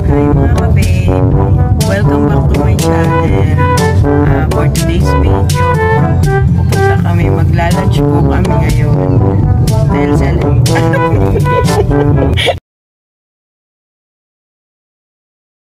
Hi mga ka-babe! Welcome back to my channel. For today's video, pupunta kami, magla-lunch po kami ngayon. Dahil sa